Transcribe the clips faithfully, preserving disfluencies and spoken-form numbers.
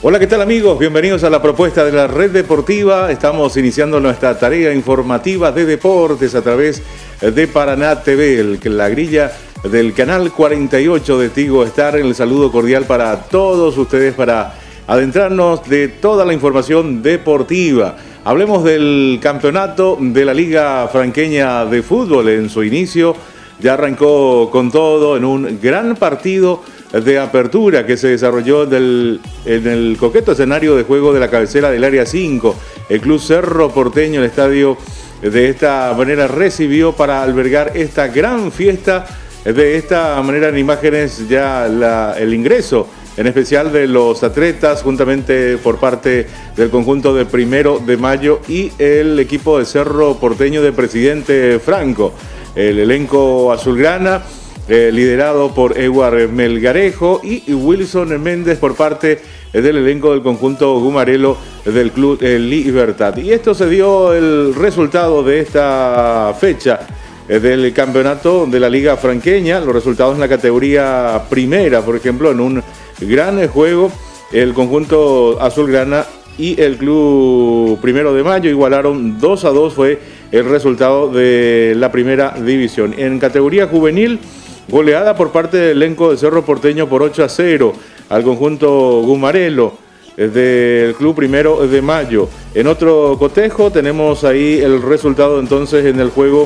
Hola, ¿qué tal amigos? Bienvenidos a la propuesta de la Red Deportiva. Estamos iniciando nuestra tarea informativa de deportes a través de Paraná T V, el, la grilla del canal cuarenta y ocho de Tigo Star. El saludo cordial para todos ustedes para adentrarnos de toda la información deportiva. Hablemos del campeonato de la Liga Franqueña de Fútbol. En su inicio ya arrancó con todo en un gran partido de apertura que se desarrolló del, en el coqueto escenario de juego de la cabecera del área cinco. El Club Cerro Porteño, el estadio, de esta manera recibió para albergar esta gran fiesta. De esta manera, en imágenes ya la, el ingreso en especial de los atletas juntamente por parte del conjunto de Primero de Mayo y el equipo de Cerro Porteño de Presidente Franco. El elenco azulgrana, Eh, liderado por Edward Melgarejo y Wilson Méndez por parte del elenco del conjunto Gumarelo del Club eh, Libertad. Y esto se dio el resultado de esta fecha eh, del campeonato de la Liga Franqueña. Los resultados en la categoría primera, por ejemplo, en un gran juego, el conjunto azulgrana y el Club Primero de Mayo igualaron dos a dos, fue el resultado de la primera división. En categoría juvenil, goleada por parte del elenco de Cerro Porteño por ocho a cero al conjunto Gumarelo del Club Primero de Mayo. En otro cotejo tenemos ahí el resultado entonces en el juego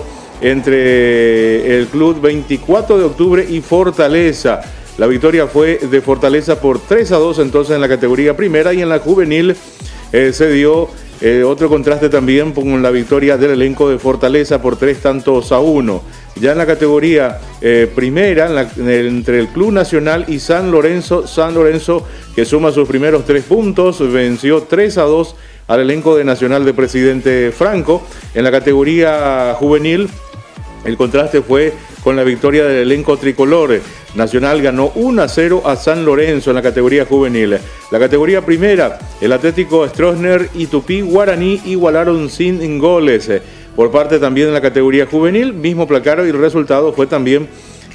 entre el Club veinticuatro de octubre y Fortaleza. La victoria fue de Fortaleza por tres a dos entonces en la categoría primera, y en la juvenil eh, se dio eh, otro contraste también con la victoria del elenco de Fortaleza por tres tantos a uno. Ya en la categoría eh, primera, en la, en el, entre el Club Nacional y San Lorenzo, San Lorenzo, que suma sus primeros tres puntos, venció tres a dos al elenco de Nacional de Presidente Franco. En la categoría juvenil, el contraste fue con la victoria del elenco tricolor. Nacional ganó uno a cero a San Lorenzo en la categoría juvenil. La categoría primera, el Atlético Stroessner y Tupí Guaraní igualaron sin goles. Por parte también de la categoría juvenil, mismo placar, y el resultado fue también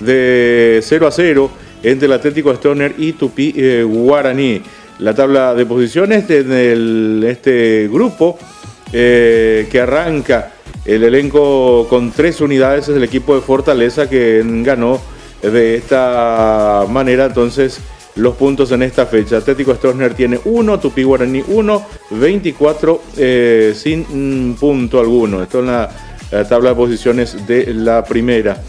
de cero a cero entre el Atlético Stroessner y Tupí eh, Guaraní. La tabla de posiciones de este grupo eh, que arranca el elenco con tres unidades es el equipo de Fortaleza, que ganó de esta manera entonces los puntos en esta fecha. Atlético Stroessner tiene uno, Tupí Guaraní uno, veinticuatro eh, sin mm, punto alguno. Esto en la, la tabla de posiciones de la primera.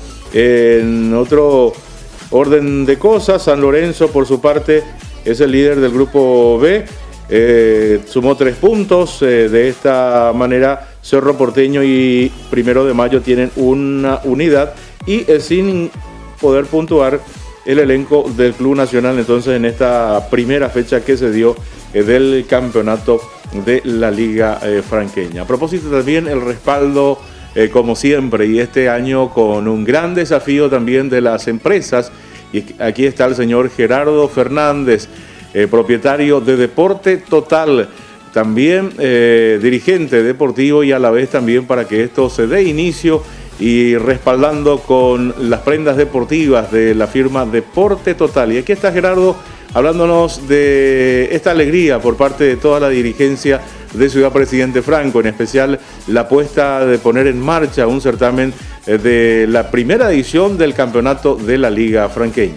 En otro orden de cosas, San Lorenzo por su parte es el líder del grupo B, eh, sumó tres puntos. Eh, de esta manera Cerro Porteño y Primero de Mayo tienen una unidad, y eh, sin poder puntuar el elenco del Club Nacional entonces en esta primera fecha que se dio eh, del campeonato de la Liga eh, Franqueña. A propósito también el respaldo eh, como siempre, y este año con un gran desafío también de las empresas, y aquí está el señor Gerardo Fernández, eh, propietario de Deporte Total, también eh, dirigente deportivo, y a la vez también para que esto se dé inicio y respaldando con las prendas deportivas de la firma Deporte Total. Y aquí está Gerardo hablándonos de esta alegría por parte de toda la dirigencia de Ciudad Presidente Franco, en especial la apuesta de poner en marcha un certamen de la primera edición del campeonato de la Liga Franqueña.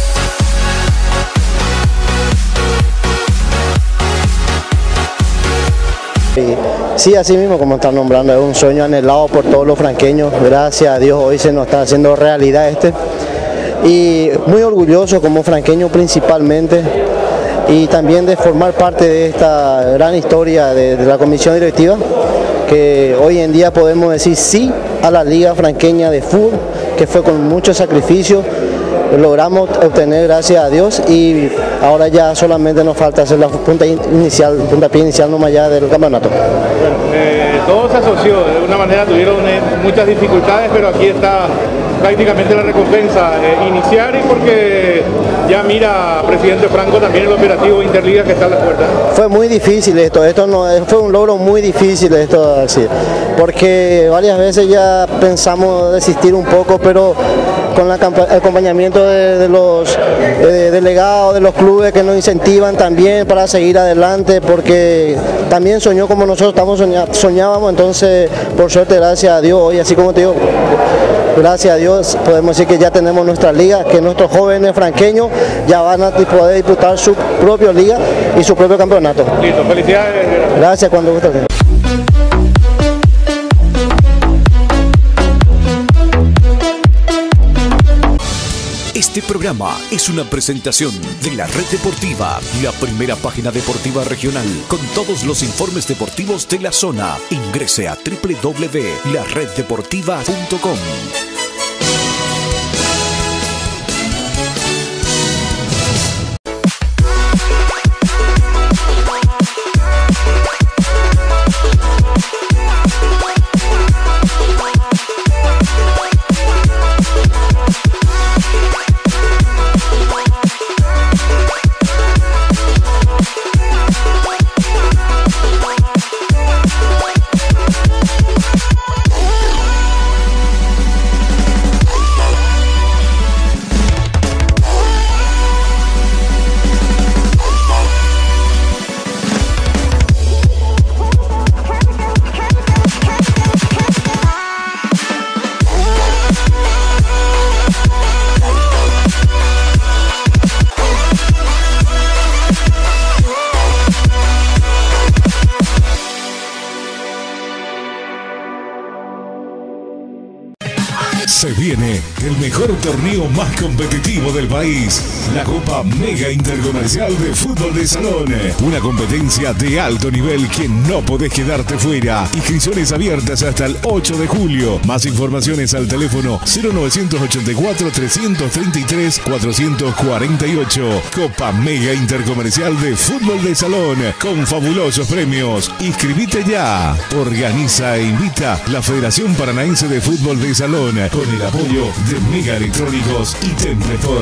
Sí, así mismo como están nombrando, es un sueño anhelado por todos los franqueños. Gracias a Dios hoy se nos está haciendo realidad este, y muy orgulloso como franqueño principalmente, y también de formar parte de esta gran historia de, de la comisión directiva, que hoy en día podemos decir sí a la Liga Franqueña de Fútbol, que fue con mucho sacrificio, logramos obtener gracias a Dios, y ahora ya solamente nos falta hacer la punta inicial, puntapié inicial nomás ya del campeonato. Bueno, eh, todo se asoció, de una manera tuvieron eh, muchas dificultades, pero aquí está prácticamente la recompensa eh, iniciar, y porque ya mira Presidente Franco también el operativo Interliga que está a la puerta. Fue muy difícil esto, esto no, fue un logro muy difícil esto, así, porque varias veces ya pensamos desistir un poco, pero con la, el acompañamiento de, de los eh, delegados de los clubes que nos incentivan también para seguir adelante, porque también soñó como nosotros estamos soña, soñábamos, entonces por suerte, gracias a Dios, hoy así como te digo, gracias a Dios podemos decir que ya tenemos nuestra liga, que nuestros jóvenes franqueños ya van a poder disputar su propia liga y su propio campeonato. Listo, felicidades. Gracias, cuando guste. Este programa es una presentación de la Red Deportiva, la primera página deportiva regional con todos los informes deportivos de la zona. Ingrese a doble u doble u doble u punto la red deportiva punto com. Se viene el mejor torneo más competitivo del país, la Copa Mega Intercomercial de Fútbol de Salón. Una competencia de alto nivel que no podés quedarte fuera. Inscripciones abiertas hasta el ocho de julio. Más informaciones al teléfono cero novecientos ochenta y cuatro, trescientos treinta y tres, cuatrocientos cuarenta y ocho. Copa Mega Intercomercial de Fútbol de Salón, con fabulosos premios. Inscribite ya. Organiza e invita la Federación Paranaense de Fútbol de Salón, con el apoyo de Mega Electrónicos y Templefor.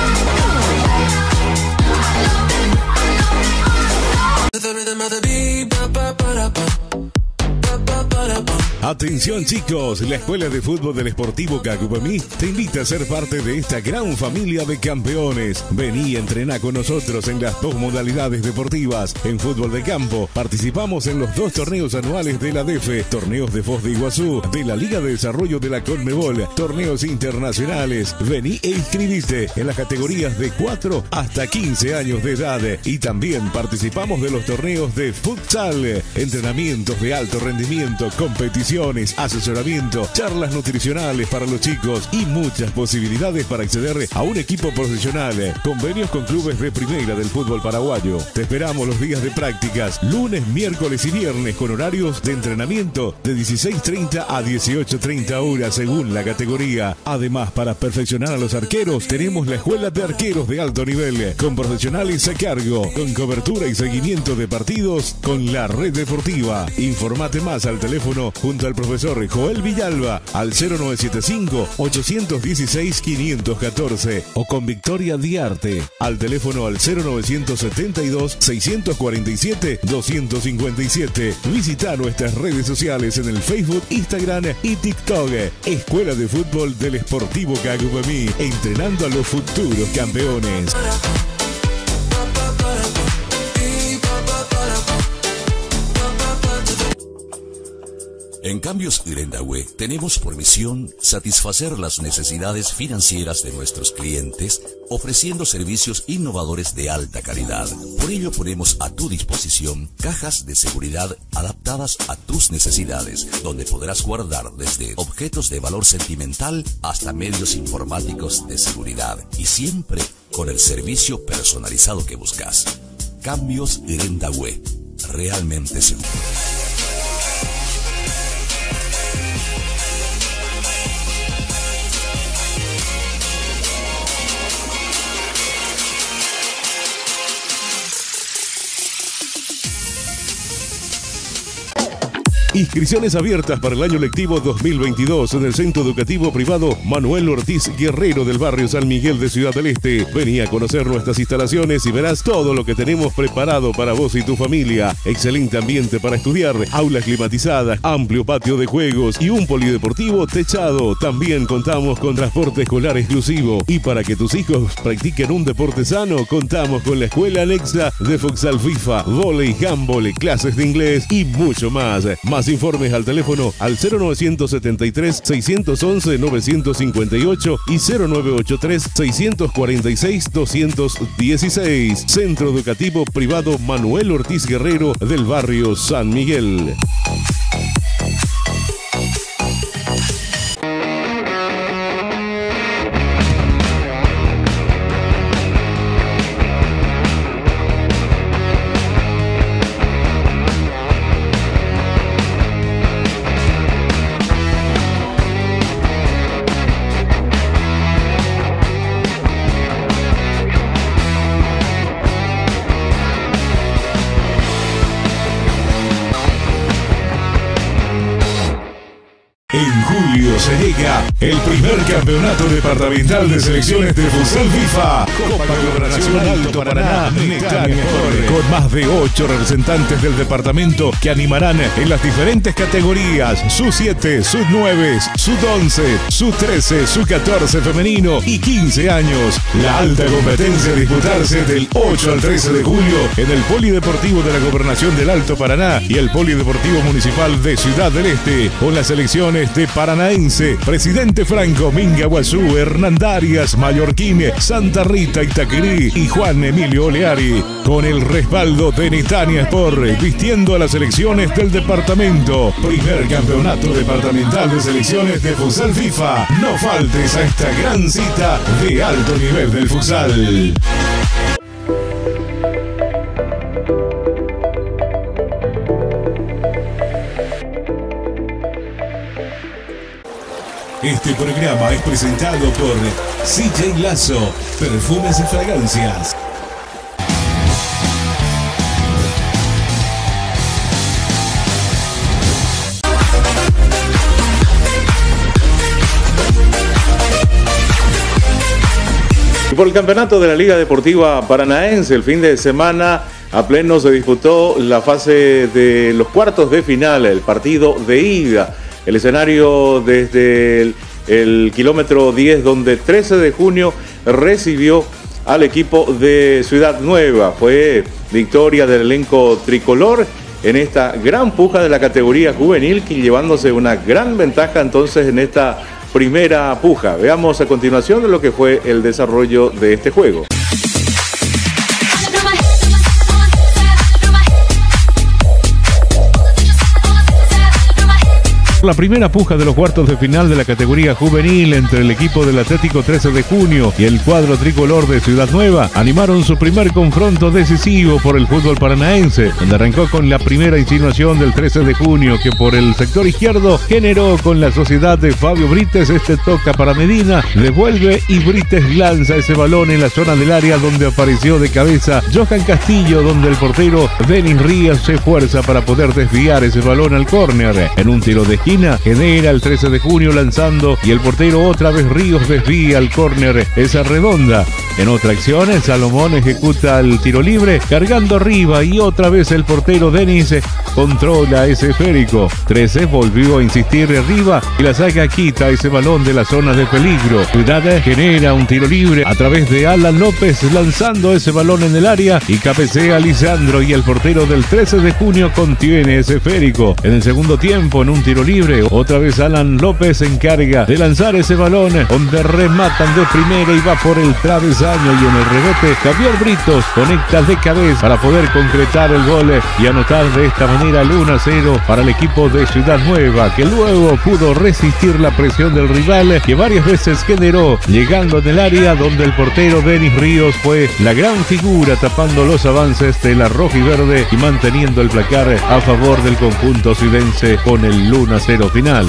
Atención chicos, la Escuela de Fútbol del Sportivo Cacupemí te invita a ser parte de esta gran familia de campeones. Vení y entrená con nosotros en las dos modalidades deportivas. En fútbol de campo participamos en los dos torneos anuales de la D E F E, torneos de Foz de Iguazú, de la Liga de Desarrollo de la Conmebol, torneos internacionales. Vení e inscribiste en las categorías de cuatro hasta quince años de edad, y también participamos de los torneos de futsal, entrenamientos de alto rendimiento, competición, asesoramiento, charlas nutricionales para los chicos y muchas posibilidades para acceder a un equipo profesional. Convenios con clubes de primera del fútbol paraguayo. Te esperamos los días de prácticas, lunes, miércoles y viernes, con horarios de entrenamiento de dieciséis treinta a dieciocho treinta horas según la categoría. Además, para perfeccionar a los arqueros, tenemos la Escuela de Arqueros de alto nivel, con profesionales a cargo, con cobertura y seguimiento de partidos con la Red Deportiva. Informate más al teléfono junto al profesor Joel Villalba al cero nueve siete cinco, ocho uno seis, cinco uno cuatro o con Victoria Diarte al teléfono al cero novecientos setenta y dos, seiscientos cuarenta y siete, doscientos cincuenta y siete. Visita nuestras redes sociales en el Facebook, Instagram y TikTok. Escuela de Fútbol del Sportivo Cacupemí, entrenando a los futuros campeones. En Cambios Grendahue tenemos por misión satisfacer las necesidades financieras de nuestros clientes, ofreciendo servicios innovadores de alta calidad. Por ello ponemos a tu disposición cajas de seguridad adaptadas a tus necesidades, donde podrás guardar desde objetos de valor sentimental hasta medios informáticos de seguridad, y siempre con el servicio personalizado que buscas. Cambios Grendahue, realmente seguro. Inscripciones abiertas para el año lectivo dos mil veintidós en el Centro Educativo Privado Manuel Ortiz Guerrero del barrio San Miguel de Ciudad del Este. Vení a conocer nuestras instalaciones y verás todo lo que tenemos preparado para vos y tu familia. Excelente ambiente para estudiar, aulas climatizadas, amplio patio de juegos y un polideportivo techado. También contamos con transporte escolar exclusivo. Y para que tus hijos practiquen un deporte sano, contamos con la escuela anexa de futsal FIFA, vóley, handball, clases de inglés y mucho más. Más informes al teléfono al cero novecientos setenta y tres, seiscientos once, novecientos cincuenta y ocho y cero novecientos ochenta y tres, seiscientos cuarenta y seis, doscientos dieciséis. Centro Educativo Privado Manuel Ortiz Guerrero del barrio San Miguel. En julio se llega el primer campeonato departamental de selecciones de futsal FIFA, Copa Gobernación Alto Paraná, Netania Sport, con más de ocho representantes del departamento que animarán en las diferentes categorías: sub siete, sub nueve, sub once, sub trece, sub catorce femenino y quince años. La alta competencia a disputarse del ocho al trece de julio en el Polideportivo de la Gobernación del Alto Paraná y el Polideportivo Municipal de Ciudad del Este, con las selecciones de Paranaense, Presidente Franco, Mingaguazú, Hernandarias, Mallorquín, Santa Rita, Itaquerí y Juan Emilio Oleari, con el respaldo de Netania Sport, vistiendo a las selecciones del departamento. Primer campeonato departamental de selecciones de futsal FIFA. No faltes a esta gran cita de alto nivel del futsal. Este programa es presentado por C J Lazo, perfumes y fragancias. Y por el campeonato de la Liga Deportiva Paranaense, el fin de semana a pleno se disputó la fase de los cuartos de final, el partido de ida. El escenario desde el, el kilómetro diez, donde trece de junio recibió al equipo de Ciudad Nueva. Fue victoria del elenco tricolor en esta gran puja de la categoría juvenil, que llevándose una gran ventaja entonces en esta primera puja. Veamos a continuación de lo que fue el desarrollo de este juego. La primera puja de los cuartos de final de la categoría juvenil entre el equipo del Atlético trece de junio y el cuadro tricolor de Ciudad Nueva animaron su primer confronto decisivo por el fútbol paranaense, donde arrancó con la primera insinuación del trece de junio, que por el sector izquierdo generó con la sociedad de Fabio Brites. Este toca para Medina, devuelve y Brites lanza ese balón en la zona del área, donde apareció de cabeza Johan Castillo, donde el portero Denis Ríos se esfuerza para poder desviar ese balón al córner. En un tiro de esquina genera el trece de junio lanzando y el portero otra vez Ríos desvía al córner esa redonda. En otra acción, el Salomón ejecuta el tiro libre cargando arriba y otra vez el portero Denis controla ese esférico. trece volvió a insistir arriba y la saca quita ese balón de la zona de peligro. Ciudad genera un tiro libre a través de Alan López lanzando ese balón en el área y cabecea a Lisandro, y el portero del trece de junio contiene ese esférico. En el segundo tiempo, en un tiro libre, otra vez Alan López se encarga de lanzar ese balón, donde rematan de primera y va por el travesaño, y en el rebote Javier Britos conecta de cabeza para poder concretar el gol y anotar de esta manera el uno a cero para el equipo de Ciudad Nueva, que luego pudo resistir la presión del rival, que varias veces generó llegando en el área, donde el portero Denis Ríos fue la gran figura tapando los avances de la roja y verde y manteniendo el placar a favor del conjunto ciudense con el uno a cero final.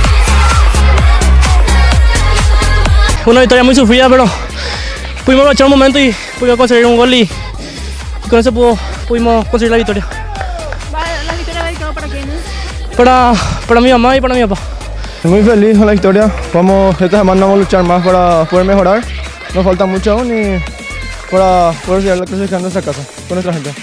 Una victoria muy sufrida, pero pudimos aprovechar un momento y pudimos conseguir un gol, y, y con eso pudo, pudimos conseguir la victoria. ¿La victoria va dedicada para quiénes? para, para mi mamá y para mi papá. Estoy muy feliz con la victoria. Vamos, esta semana vamos a luchar más para poder mejorar. Nos falta mucho aún y para poder llegar a la clasificación de nuestra casa, con nuestra gente.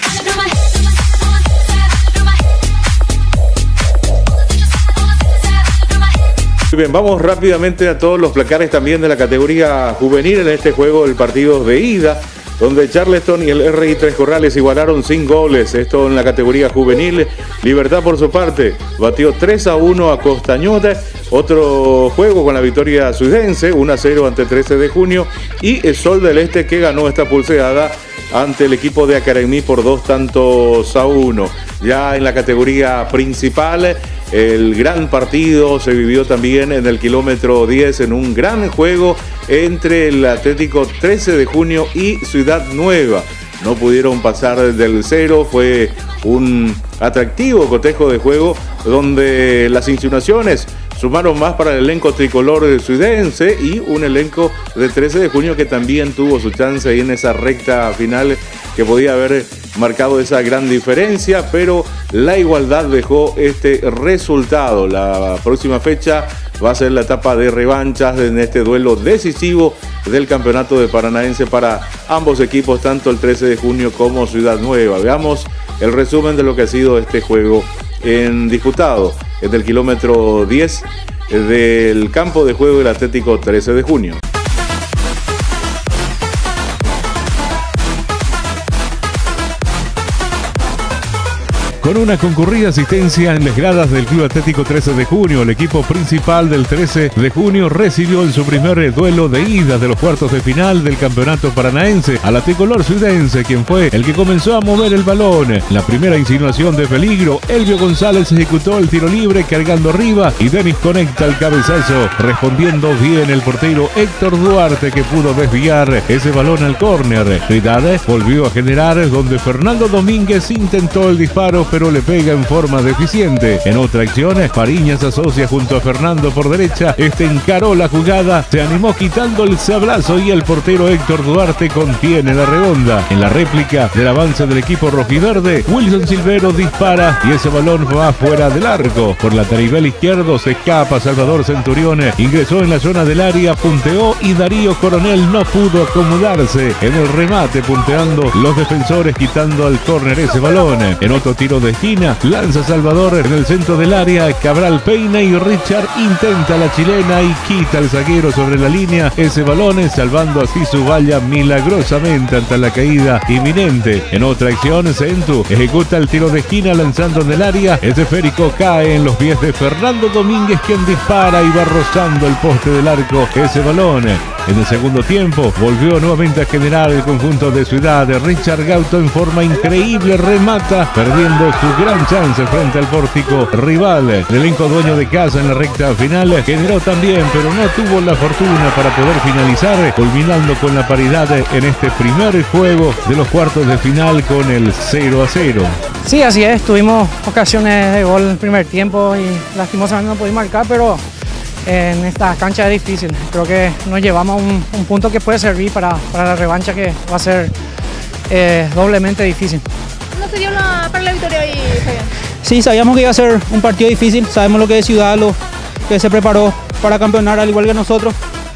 Muy bien, vamos rápidamente a todos los placares también de la categoría juvenil en este juego, el partido de ida, donde Charleston y el R I Tres Corrales igualaron sin goles. Esto en la categoría juvenil. Libertad, por su parte, batió tres a uno a Costañota. Otro juego con la victoria suidense, uno a cero ante trece de junio. Y el Sol del Este, que ganó esta pulseada ante el equipo de Academy por dos tantos a uno. Ya en la categoría principal, el gran partido se vivió también en el kilómetro diez en un gran juego entre el Atlético trece de junio y Ciudad Nueva. No pudieron pasar del cero, fue un atractivo cotejo de juego donde las insinuaciones sumaron más para el elenco tricolor suidense y un elenco de trece de junio que también tuvo su chance ahí en esa recta final que podía haber marcado esa gran diferencia, pero la igualdad dejó este resultado. La próxima fecha va a ser la etapa de revanchas en este duelo decisivo del campeonato de Paranaense para ambos equipos, tanto el trece de junio como Ciudad Nueva. Veamos el resumen de lo que ha sido este juego en disputado desde el kilómetro diez del campo de juego del Atlético trece de junio. Con una concurrida asistencia en las gradas del Club Atlético trece de junio, el equipo principal del trece de junio recibió en su primer duelo de ida de los cuartos de final del campeonato paranaense a la tricolor suidense, quien fue el que comenzó a mover el balón. La primera insinuación de peligro, Elvio González ejecutó el tiro libre cargando arriba y Denis conecta el cabezazo, respondiendo bien el portero Héctor Duarte, que pudo desviar ese balón al córner. Trinidad volvió a generar donde Fernando Domínguez intentó el disparo, pero le pega en forma deficiente. En otra acción, Fariñas se asocia junto a Fernando por derecha. Este encaró la jugada, se animó quitando el sablazo y el portero Héctor Duarte contiene la redonda. En la réplica del avance del equipo rojiverde, Wilson Silvero dispara y ese balón va fuera del arco. Por la taribel izquierdo se escapa Salvador Centurión, ingresó en la zona del área, punteó y Darío Coronel no pudo acomodarse en el remate, punteando los defensores quitando al córner ese balón. En otro tiro de esquina, lanza Salvador en el centro del área, Cabral peina y Richard intenta la chilena y quita al zaguero sobre la línea ese balón, salvando así su valla milagrosamente ante la caída inminente. En otra acción, Centu ejecuta el tiro de esquina lanzando en el área, ese esférico cae en los pies de Fernando Domínguez, quien dispara y va rozando el poste del arco ese balón. En el segundo tiempo volvió nuevamente a generar el conjunto de Ciudad. Richard Gauto en forma increíble remata, perdiendo su gran chance frente al pórtico rival. El elenco dueño de casa en la recta final generó también, pero no tuvo la fortuna para poder finalizar, culminando con la paridad en este primer juego de los cuartos de final con el cero a cero. Sí, así es, tuvimos ocasiones de gol en el primer tiempo y lastimosamente no pudimos marcar, pero en esta cancha es difícil. Creo que nos llevamos un, un punto que puede servir para, para la revancha, que va a ser eh, doblemente difícil. ¿No se dio la, para la victoria hoy, Fabián? Sí, sabíamos que iba a ser un partido difícil, sabemos lo que es Ciudad, lo que se preparó para campeonar al igual que nosotros.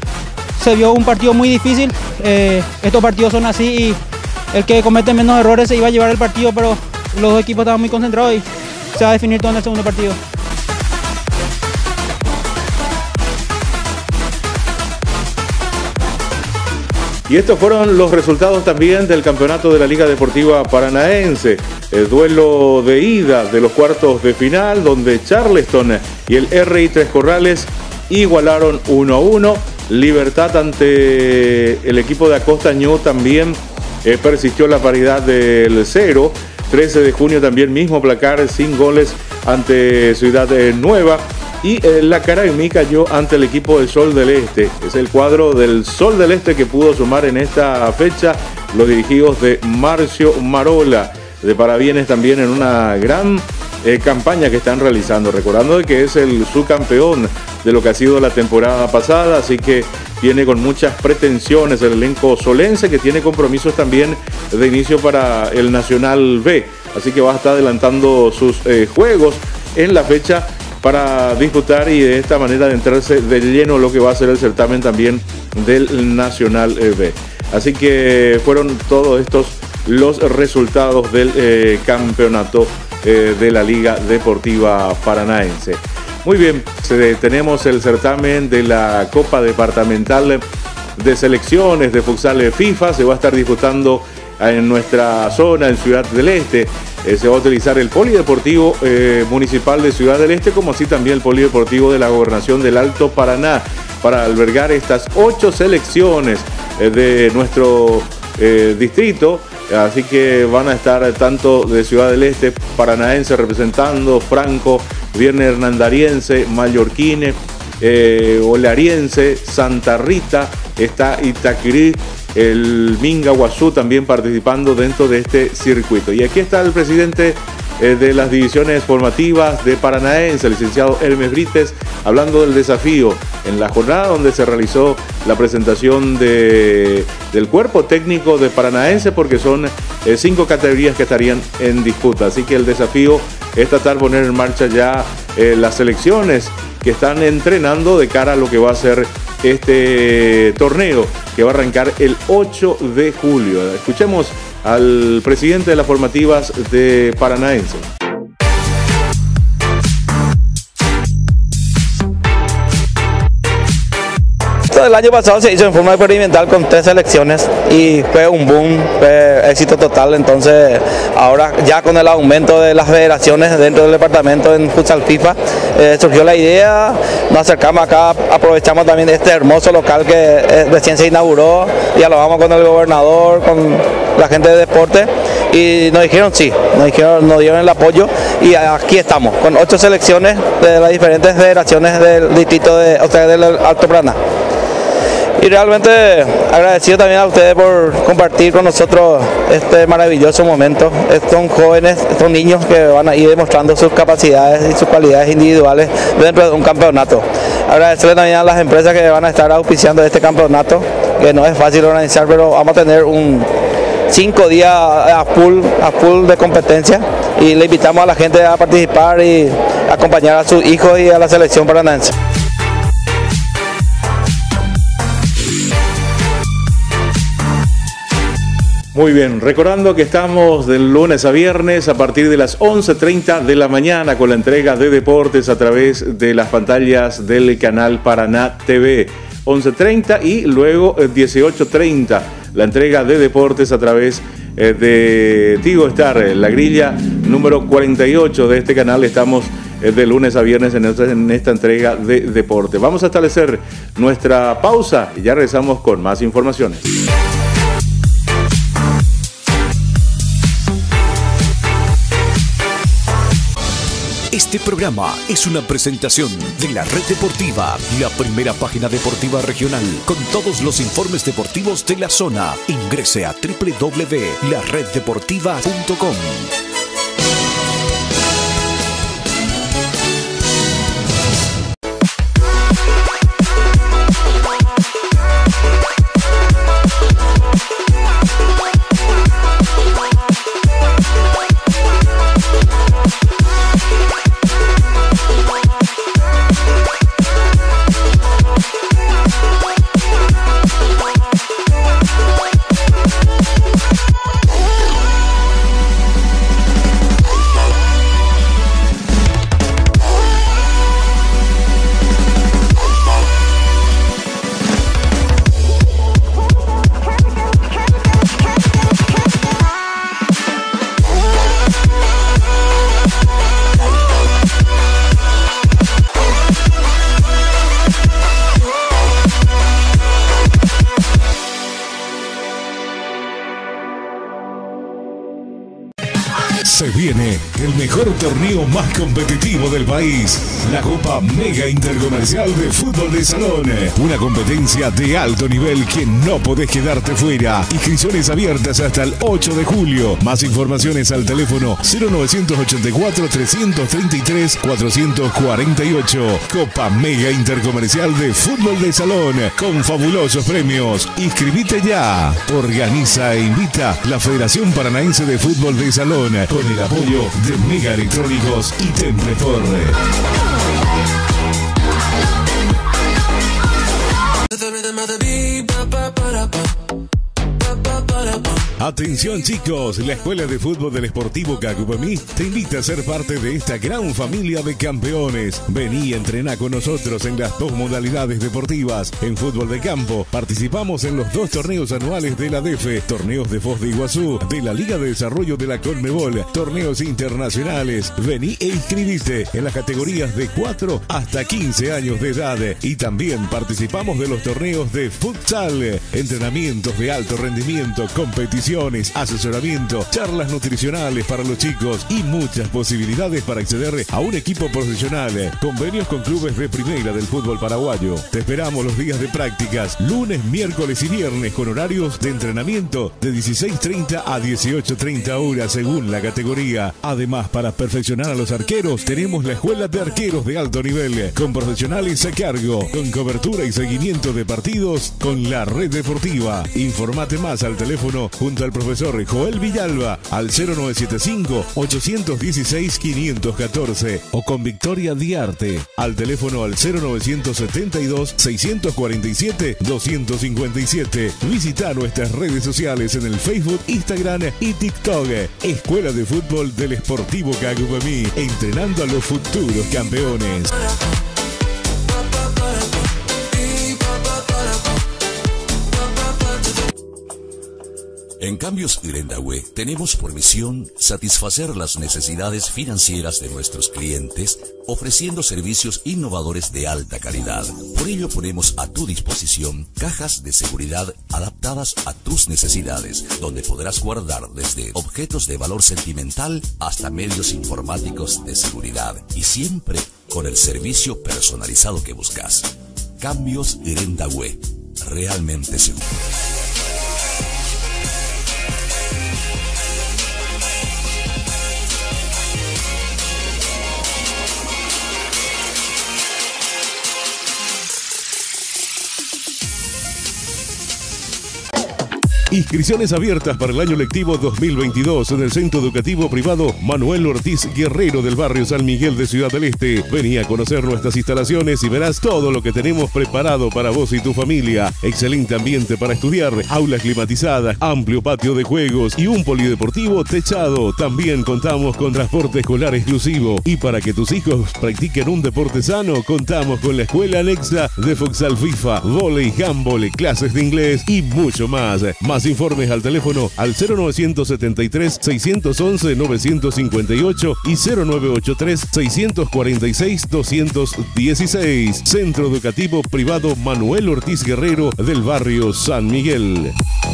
Se vio un partido muy difícil, eh, estos partidos son así y el que comete menos errores se iba a llevar el partido, pero los dos equipos estaban muy concentrados y se va a definir todo en el segundo partido. Y estos fueron los resultados también del campeonato de la Liga Deportiva Paranaense. El duelo de ida de los cuartos de final, donde Charleston y el R I Tres Corrales igualaron uno a uno. Libertad ante el equipo de Acosta Ñu también eh, persistió la paridad del cero. trece de junio también mismo placar sin goles ante Ciudad Nueva. Y eh, la Academy cayó ante el equipo del Sol del Este. Es el cuadro del Sol del Este que pudo sumar en esta fecha los dirigidos de Marcio Marola. De parabienes también en una gran eh, campaña que están realizando. Recordando de que es el subcampeón de lo que ha sido la temporada pasada. Así que viene con muchas pretensiones el elenco solense, que tiene compromisos también de inicio para el Nacional B. Así que va a estar adelantando sus eh, juegos. en la fecha para disputar y de esta manera adentrarse de lleno lo que va a ser el certamen también del Nacional B. Así que fueron todos estos los resultados del eh, campeonato eh, de la Liga Deportiva Paranaense. Muy bien, tenemos el certamen de la Copa Departamental de Selecciones de Futsal FIFA. Se va a estar disputando en nuestra zona, en Ciudad del Este. Eh, se va a utilizar el Polideportivo eh, Municipal de Ciudad del Este, como así también el Polideportivo de la Gobernación del Alto Paraná, para albergar estas ocho selecciones eh, de nuestro eh, distrito. Así que van a estar tanto de Ciudad del Este, paranaense representando, Franco, Viernes Hernandariense, Mallorquine, eh, Olariense, Santa Rita, está Itaquirí, el Minga Guazú también participando dentro de este circuito. Y aquí está el presidente eh, de las divisiones formativas de Paranaense, el licenciado Hermes Brites, hablando del desafío en la jornada donde se realizó la presentación de, del cuerpo técnico de Paranaense, porque son eh, cinco categorías que estarían en disputa. Así que el desafío es tratar de poner en marcha ya eh, las selecciones que están entrenando de cara a lo que va a ser este torneo que va a arrancar el ocho de julio. Escuchemos al presidente de las formativas de Paranaense. El año pasado se hizo en forma experimental con tres selecciones y fue un boom, fue éxito total. Entonces ahora ya con el aumento de las federaciones dentro del departamento en Futsal FIFA, eh, surgió la idea, nos acercamos acá, aprovechamos también este hermoso local que eh, recién se inauguró, dialogamos con el gobernador, con la gente de deporte y nos dijeron sí, nos dijeron, nos dieron el apoyo y aquí estamos con ocho selecciones de las diferentes federaciones del distrito de, o sea, del Alto Paraná. Y realmente agradecido también a ustedes por compartir con nosotros este maravilloso momento. Son jóvenes, son niños que van a ir demostrando sus capacidades y sus cualidades individuales dentro de un campeonato. Agradecerle también a las empresas que van a estar auspiciando este campeonato, que no es fácil organizar, pero vamos a tener un cinco días a full, a full de competencia y le invitamos a la gente a participar y acompañar a sus hijos y a la selección paranaense. Muy bien, recordando que estamos del lunes a viernes a partir de las once treinta de la mañana con la entrega de deportes a través de las pantallas del canal Paraná T V. once treinta y luego dieciocho treinta la entrega de deportes a través de Tigo Star, la grilla número cuarenta y ocho de este canal. Estamos de lunes a viernes en esta, en esta entrega de deporte. Vamos a establecer nuestra pausa y ya regresamos con más informaciones. Este programa es una presentación de la Red Deportiva, la primera página deportiva regional con todos los informes deportivos de la zona. Ingrese a doble u doble u doble u punto la red deportiva punto com. Se viene el mejor torneo más competitivo del país, la Copa Mega Intercomercial de Fútbol de Salón. Una competencia de alto nivel que no podés quedarte fuera. Inscripciones abiertas hasta el ocho de julio. Más informaciones al teléfono cero novecientos ochenta y cuatro, trescientos treinta y tres, cuatrocientos cuarenta y ocho. Copa Mega Intercomercial de Fútbol de Salón con fabulosos premios. Inscribite ya. Organiza e invita la Federación Paranaense de Fútbol de Salón con el apoyo de Mega Electrónicos y Templefor. Atención chicos, la Escuela de Fútbol del Sportivo Cacupamí te invita a ser parte de esta gran familia de campeones. Vení y entrená con nosotros en las dos modalidades deportivas. En fútbol de campo, participamos en los dos torneos anuales de la D E F E, torneos de Foz de Iguazú, de la Liga de Desarrollo de la Conmebol, torneos internacionales. Vení e inscribite en las categorías de cuatro hasta quince años de edad. Y también participamos de los torneos de futsal, entrenamientos de alto rendimiento, competiciones, asesoramiento, charlas nutricionales para los chicos y muchas posibilidades para acceder a un equipo profesional. Convenios con clubes de primera del fútbol paraguayo. Te esperamos los días de prácticas, lunes, miércoles y viernes, con horarios de entrenamiento de dieciséis treinta a dieciocho treinta horas según la categoría. Además, para perfeccionar a los arqueros, tenemos la Escuela de Arqueros de alto nivel, con profesionales a cargo, con cobertura y seguimiento de partidos con la red deportiva. Informate más al teléfono junto al profesor Joel Villalba al cero nueve siete cinco, ocho uno seis, cinco uno cuatro o con Victoria Diarte al teléfono al cero nueve siete dos, seis cuatro siete, dos cinco siete. Visita nuestras redes sociales en el Facebook, Instagram y TikTok. Escuela de Fútbol del Sportivo Cacupamí, entrenando a los futuros campeones. En Cambios Grendahue tenemos por misión satisfacer las necesidades financieras de nuestros clientes, ofreciendo servicios innovadores de alta calidad. Por ello ponemos a tu disposición cajas de seguridad adaptadas a tus necesidades, donde podrás guardar desde objetos de valor sentimental hasta medios informáticos de seguridad, y siempre con el servicio personalizado que buscas. Cambios Grendahue, realmente seguro. Inscripciones abiertas para el año lectivo dos mil veintidós en el Centro Educativo Privado Manuel Ortiz Guerrero del barrio San Miguel de Ciudad del Este. Vení a conocer nuestras instalaciones y verás todo lo que tenemos preparado para vos y tu familia. Excelente ambiente para estudiar, aulas climatizadas, amplio patio de juegos y un polideportivo techado. También contamos con transporte escolar exclusivo. Y para que tus hijos practiquen un deporte sano, contamos con la escuela anexa de futsal FIFA, vóley, handball, clases de inglés y mucho más. Más informes al teléfono al cero nueve siete tres, seis uno uno, nueve cinco ocho y cero nueve ocho tres, seis cuatro seis, dos uno seis. Centro Educativo Privado Manuel Ortiz Guerrero del barrio San Miguel.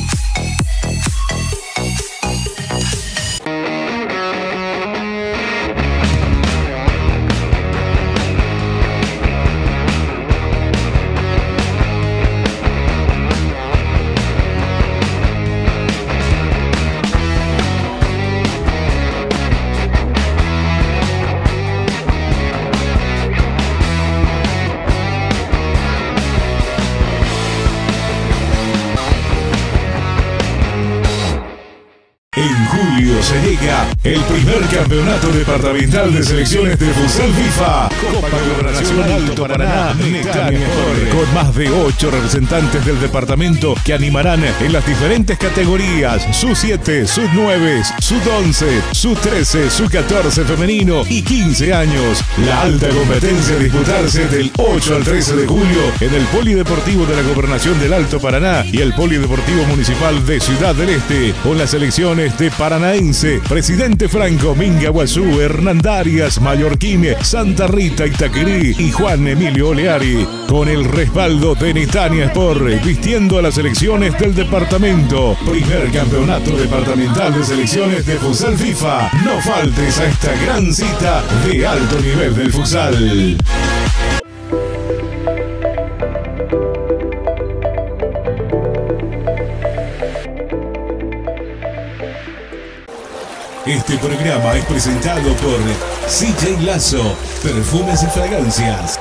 Se llega el primer campeonato departamental de selecciones de futsal FIFA, Copa Gobernación Alto Paraná, Nectaria Torre, con más de ocho representantes del departamento que animarán en las diferentes categorías: sub siete, sub nueve, sub once, sub trece, sub catorce femenino y quince años. La alta competencia a disputarse del ocho al trece de julio en el Polideportivo de la Gobernación del Alto Paraná y el Polideportivo Municipal de Ciudad del Este, con las selecciones de Paranaense, Presidente Franco, Mingaguazú, Hernandarias, Mallorquín, Santa Rita, Itaquerí y Juan Emilio Oleari, con el respaldo de Netania Sport, vistiendo a las selecciones del departamento. Primer campeonato departamental de selecciones de futsal FIFA. No faltes a esta gran cita de alto nivel del futsal. Este programa es presentado por C J Lazo, perfumes y fragancias.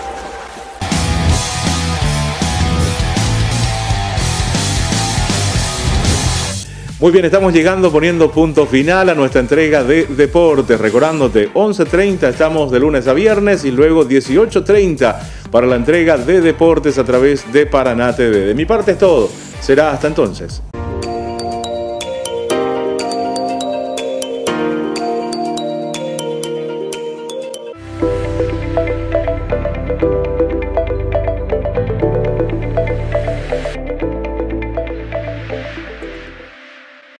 Muy bien, estamos llegando poniendo punto final a nuestra entrega de deportes. Recordándote, once treinta estamos de lunes a viernes y luego dieciocho treinta para la entrega de deportes a través de Paraná T V. De mi parte es todo. Será hasta entonces.